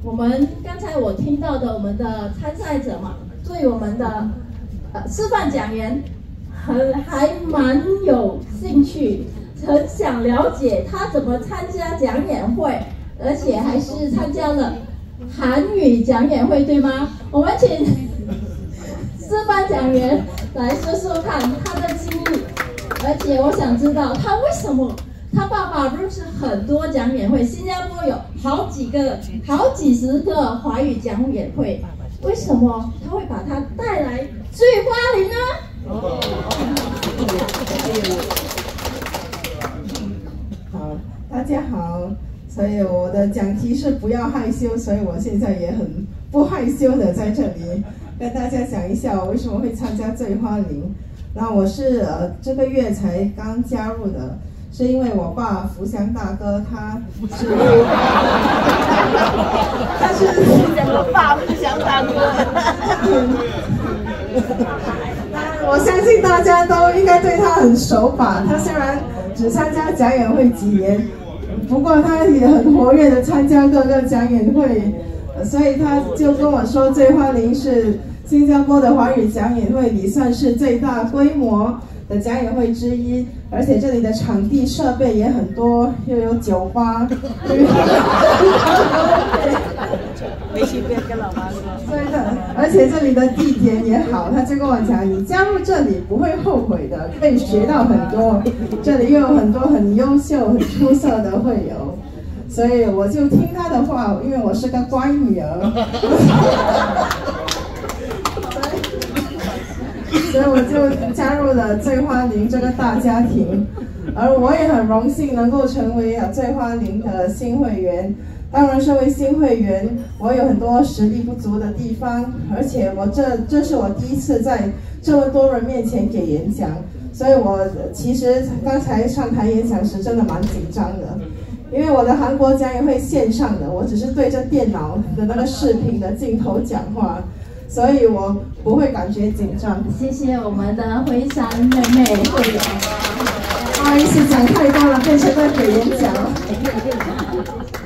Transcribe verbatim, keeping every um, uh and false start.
我们刚才我听到的，我们的参赛者嘛，对我们的呃示范讲员很还蛮有兴趣，很想了解他怎么参加讲演会，而且还是参加了韩语讲演会，对吗？我们请示范讲员来说说看他的经历，而且我想知道他为什么。他爸爸认识很多讲演会，新加坡有好几个、好几十个华语讲演会，为什么他会把他带来醉花林呢？ 好，大家好，所以我的讲题是不要害羞，所以我现在也很不害羞的在这里跟大家讲一下我为什么会参加醉花林。那我是呃这个月才刚加入的。是因为我爸福祥大哥他是，他是我爸福祥大哥。我相信大家都应该对他很熟吧？他虽然只参加讲演会几年，不过他也很活跃的参加各个讲演会，所以他就跟我说，醉花林是新加坡的华语讲演会里算是最大规模的讲演会之一，而且这里的场地设备也很多，又有酒吧。 微信边跟老妈说。 对的，而且这里的地点也好，他就跟我讲，你加入这里不会后悔的，可以学到很多。这里又有很多很优秀、很出色的会友，所以我就听他的话，因为我是个乖女儿。所以我就加入了醉花林这个大家庭，而我也很荣幸能够成为啊醉花林的新会员。当然，身为新会员，我有很多实力不足的地方，而且我这这是我第一次在这么多人面前给演讲，所以我其实刚才上台演讲时真的蛮紧张的，因为我的韩国讲演会线上的，我只是对着电脑的那个视频的镜头讲话。所以我不会感觉紧张。 谢谢我们的辉山妹妹会员。 不好意思，讲太多了，变成在给演讲了。